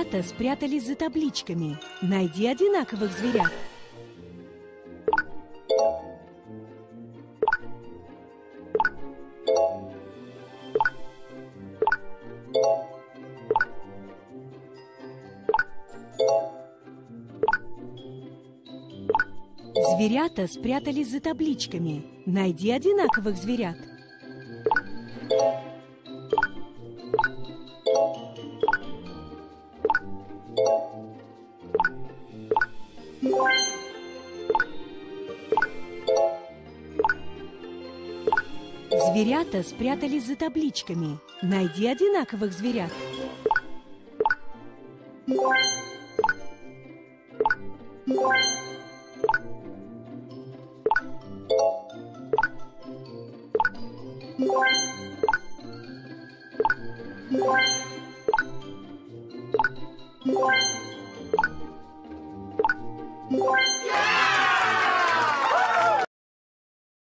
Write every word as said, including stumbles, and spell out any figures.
Зверята спрятались за табличками. Найди одинаковых зверят. Зверята спрятались за табличками. Найди одинаковых зверят. Зверята спрятались за табличками. Найди одинаковых зверят. Yeah!